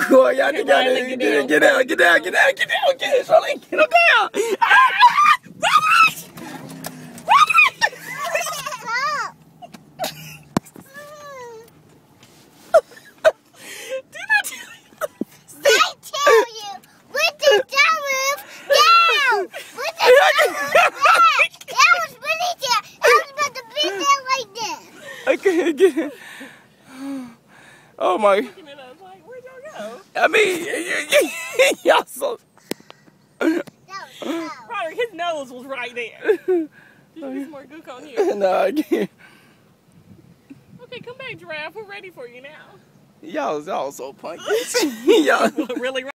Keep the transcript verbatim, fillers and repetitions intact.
Come on, y'all. Get down. Get down. Get down. Get down. Get down. Get down. Get down. Get down. Okay, again. Oh my. Looking at us like, where'd y'all go? I mean, y'all so. Roderick, his nose was right there. Did you get some more gook on here? No, again. Okay, come back, Giraffe. We're ready for you now. Y'all, y'all so punky. Y'all really.